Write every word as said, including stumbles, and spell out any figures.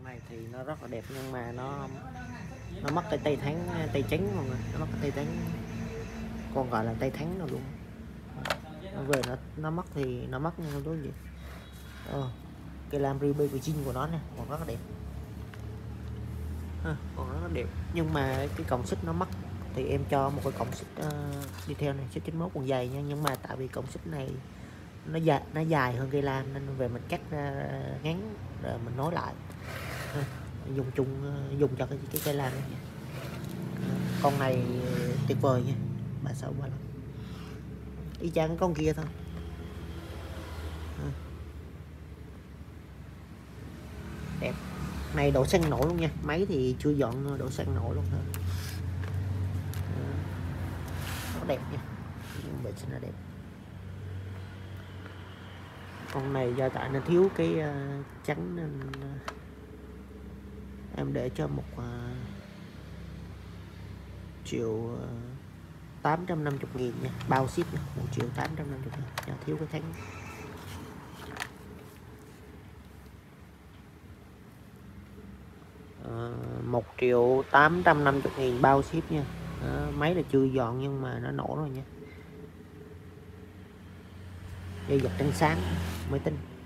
này thì nó rất là đẹp nhưng mà nó nó mất cái tay thắng tay trắng mọi người, nó mất cái tay thắng, con gọi là tay thắng rồi luôn. Nó về nó nó mất thì nó mất nhưng không có gì. Ờ, cái lam ruby Virgin của nó nè còn rất là đẹp, à, còn rất là đẹp nhưng mà cái cổng xích nó mất thì em cho một cái cổng xích uh, đi theo này xích chín mốt còn dày nha, nhưng mà tại vì cổng xích này nó dài nó dài hơn cây lam nên về mình cắt ra ngắn rồi mình nối lại, à, dùng chung dùng cho cái cái cây lam này nha. À, con này tuyệt vời nha, ba sáu ba lăm y chang con kia thôi. À, đẹp, này đổ xăng nổi luôn nha, máy thì chưa dọn đổ xăng nổi luôn thôi. À, nó đẹp nha, vệ sinh là đẹp. Con này do tại nó thiếu cái uh, trắng nên uh, em để cho một uh, triệu uh, tám trăm năm mươi nghìn nha, bao ship nha, một triệu tám trăm năm mươi nghìn do thiếu cái tháng. Uh, một triệu tám trăm năm mươi nghìn bao ship nha. Uh, máy là chưa dọn nhưng mà nó nổ rồi nha, dây giật trắng sáng mới tính.